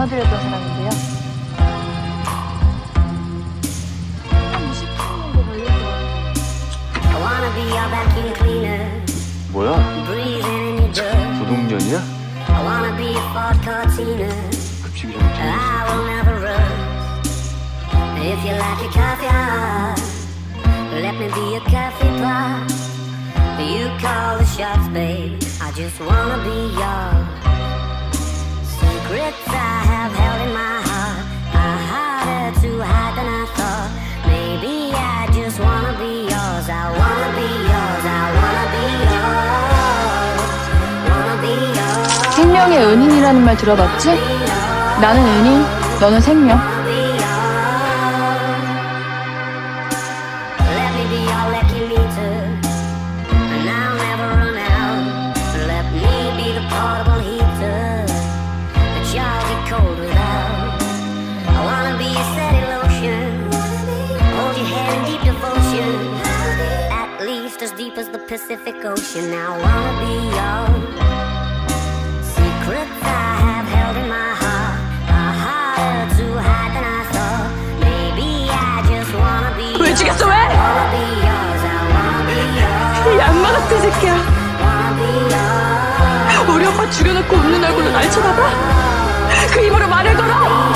안아드렸던 사람인데요. 한 20분 정도 걸릴 것 같아요. 뭐야? 부동전이야? 급식이 좀 잘했어. If you like your coffee hot, let me be a coffee pot. You call the shots, babe. I just wanna be yours. Secrets I have held in my heart are harder to hide than I thought. Maybe I just wanna be yours. I wanna be yours. I wanna be yours. Wanna be yours. 생명의 은인이라는 말 들어봤지? 나는 은인, 너는 생명. As deep as the Pacific Ocean, I wanna be yours. Secrets I have held in my heart are harder to hide than I thought. Maybe I just wanna be yours. 왜 죽였어, 왜? I wanna be yours. I wanna be yours. 이 악마 같은 새끼야. Wanna be yours. 우리 오빠 죽여놓고 웃는 얼굴로 날 쳐다봐? 그 입으로 말을 걸어.